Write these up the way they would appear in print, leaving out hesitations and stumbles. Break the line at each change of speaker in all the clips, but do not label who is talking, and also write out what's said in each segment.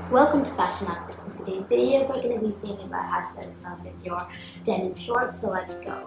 Welcome to Fashion Outfits. In today's video, we're going to be seeing about how to style yourself with your denim shorts, so let's go.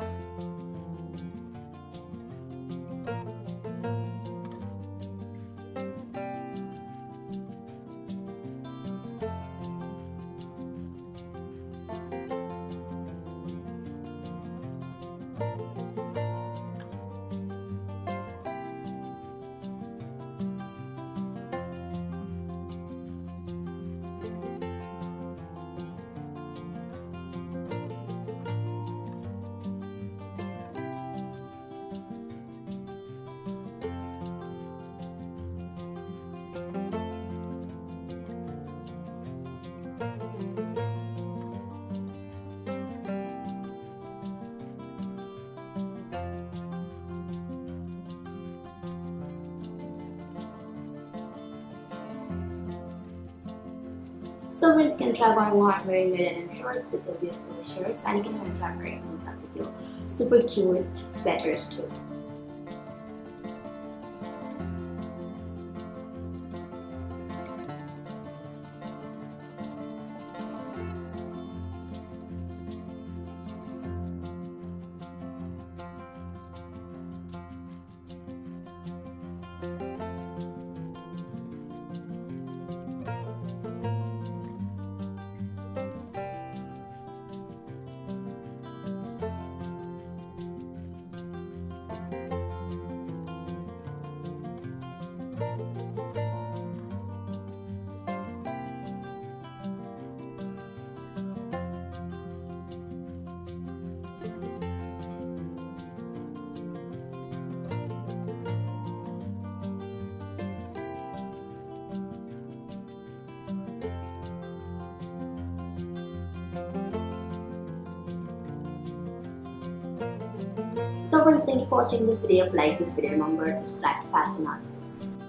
So we're just going to try going on wearing your denim shorts with the beautiful shirts, and you can even try wearing these up with your super cute sweaters too. So friends, thank you for watching this video. If you like this video, remember subscribe to Fashion Outfits.